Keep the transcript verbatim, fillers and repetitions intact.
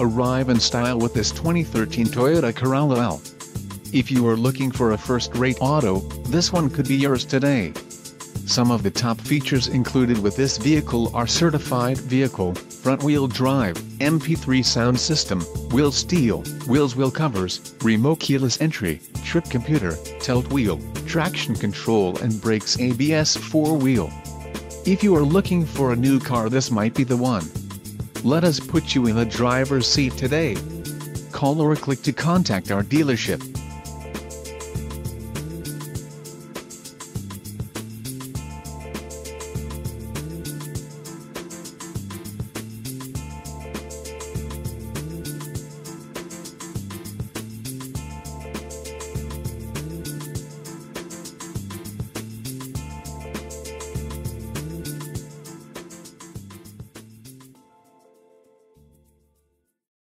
Arrive in style with this twenty thirteen Toyota Corolla L. If you are looking for a first-rate auto, this one could be yours today. Some of the top features included with this vehicle are certified vehicle, front-wheel drive, M P three sound system, wheel steel, wheels wheel covers, remote keyless entry, trip computer, tilt wheel, traction control and brakes A B S four-wheel. If you are looking for a new car, this might be the one. Let us put you in the driver's seat today. Call or click to contact our dealership.